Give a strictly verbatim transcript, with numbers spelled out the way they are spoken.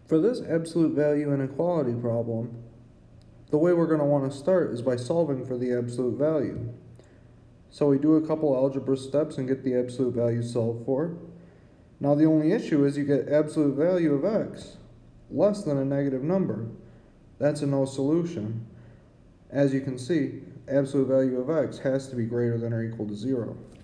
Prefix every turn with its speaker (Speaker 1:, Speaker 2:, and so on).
Speaker 1: For this absolute value inequality problem, the way we're going to want to start is by solving for the absolute value. So we do a couple algebra steps and get the absolute value solved for. Now the only issue is you get absolute value of x less than a negative number. That's a no solution. As you can see, absolute value of x has to be greater than or equal to zero.